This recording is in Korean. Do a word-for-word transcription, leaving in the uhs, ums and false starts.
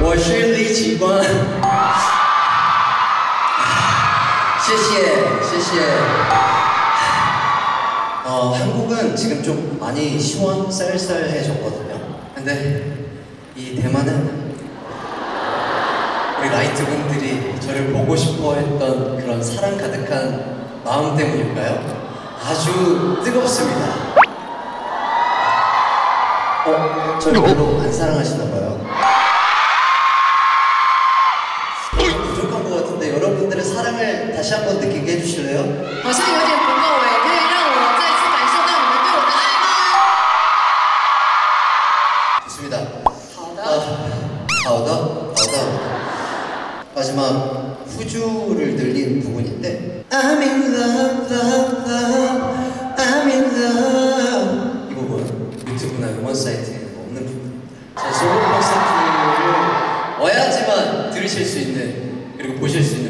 我是李启光。谢谢谢谢。 어, 한국은 지금 좀 많이 시원 쌀쌀해졌거든요. 근데 이 대만은 우리 라이트 분들이 저를 보고 싶어 했던 그런 사랑 가득한 마음 때문일까요? 아주 뜨겁습니다. 어? 저를 별로 안 사랑하시나봐요. 부족한 것 같은데 여러분들의 사랑을 다시 한번 느끼게 해주실래요? 好像有点不够哎，可以让我再次感受到你们对我的爱吗？ 좋습니다. 好的。 아, 好的, 好的. 마지막 후주를 늘린 부분인데 I'm in love, love, love, I'm in love. 이 부분 유튜브나 음원 사이트에 없는 부분. 제 솔로 콘서트를 와야지만 들으실 수 있는 그리고 보실 수 있는